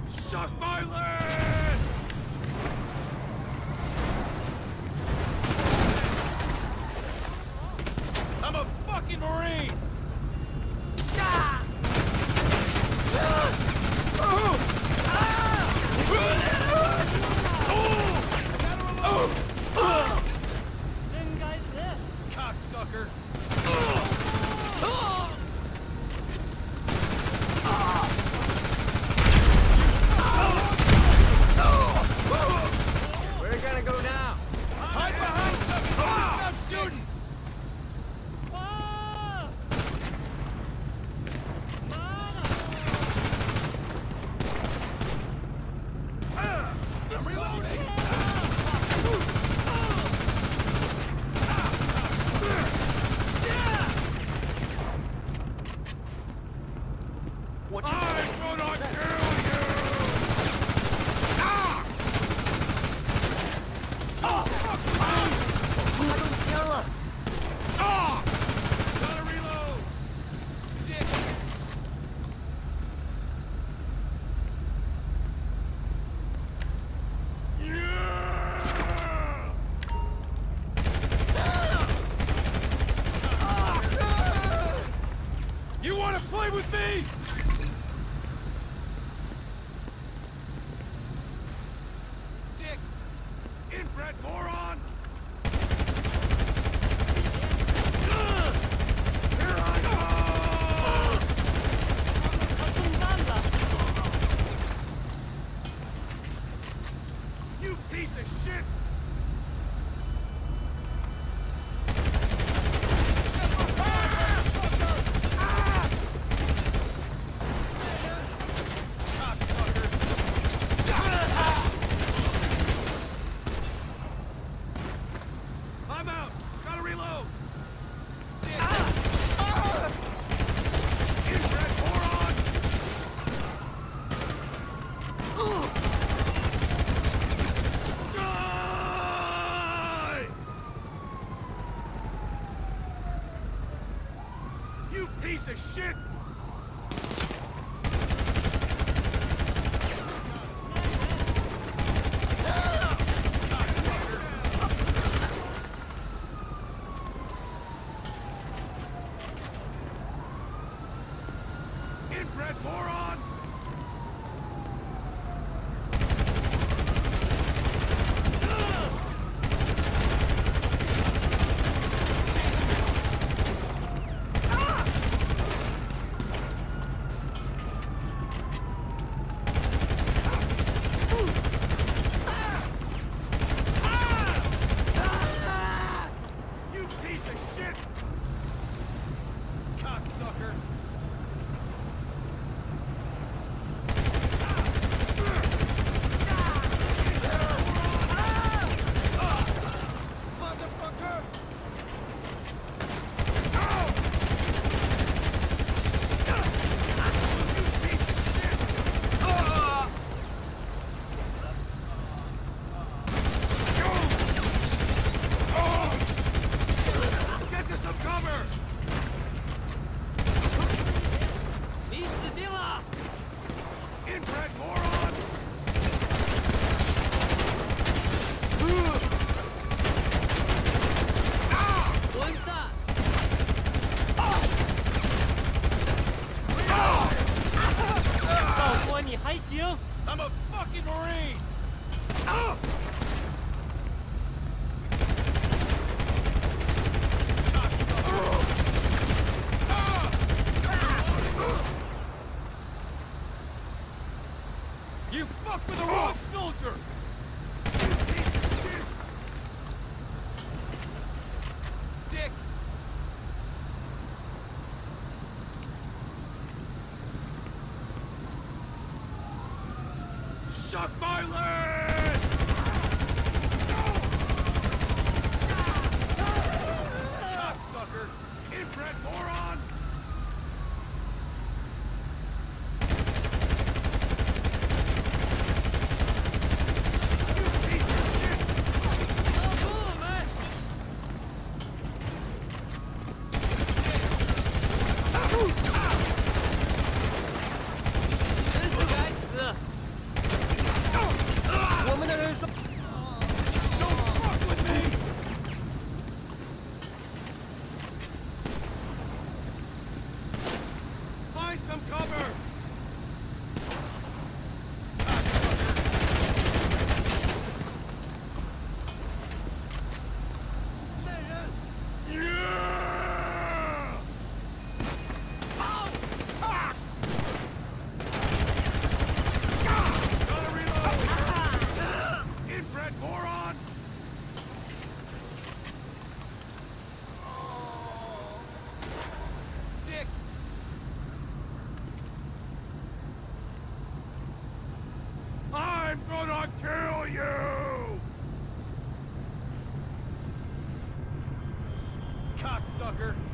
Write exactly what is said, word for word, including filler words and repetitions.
Suck my land! I'm a fucking Marine! Ah! Ah! Oh! Ah! Oh! Oh! Ten guys left. Cocksucker! Where are you gonna go now? Hide behind something! Stop shooting! Ah! Ah! I'm reloading! What I'm gonna kill you! Ah! Oh, fuck you! Ah! Gotta reload! Dick! Yeah! You wanna play with me? Dick! Inbred moron! Here I go! You piece of shit! I'm out! Gotta reload! Inbred moron! Die! You piece of shit! Inbred moron! You piece of shit! Cocksucker! Motherfucker! Get to some cover! Inbred moron! I'm a fucking Marine! Ah! You fucked with the wrong soldier! Dick! Suck my land! Cocksucker! Inbred moron! You piece of shit! I'm gonna kill you! Cocksucker!